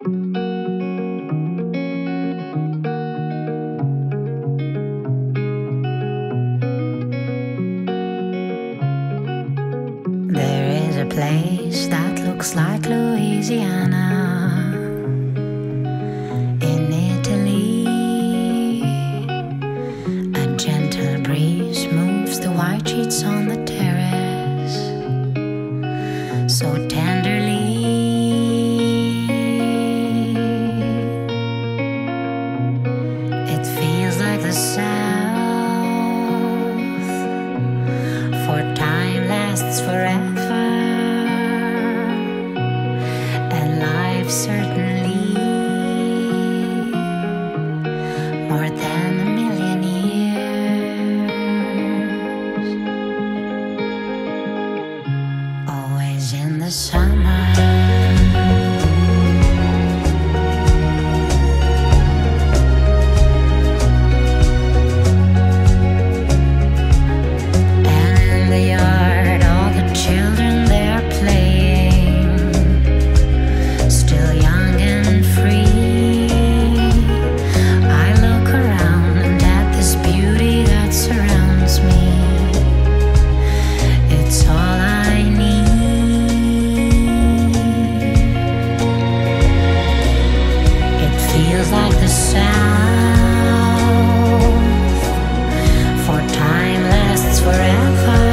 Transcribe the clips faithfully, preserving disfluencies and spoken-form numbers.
There is a place that looks like Louisiana in Italy. A gentle breeze moves the white sheets on the terrace so tenderly. It feels like the South, for time lasts forever, and life certainly more than a million years. Always in the summer, like the South, for time lasts forever,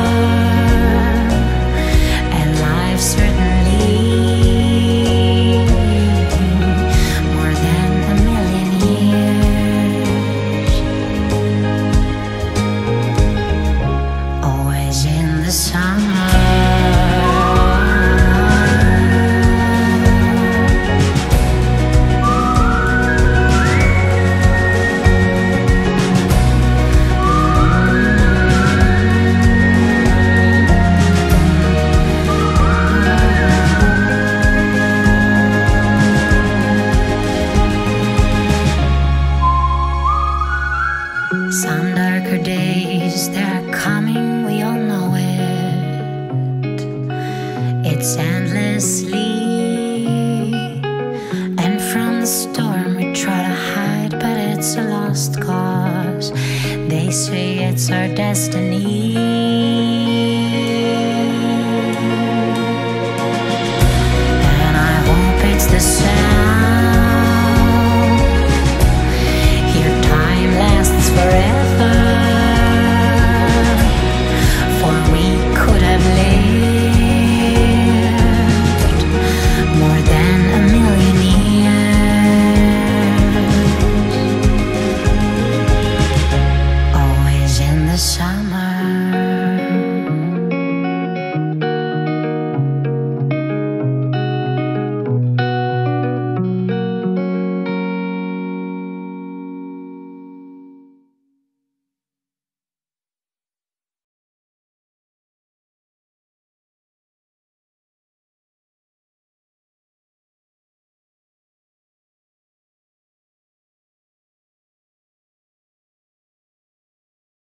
and life certainly more than a million years. Always in the summer. Some darker days, they're coming, we all know it. It's endlessly, and from the storm we try to hide, but it's a lost cause. They say it's our destiny.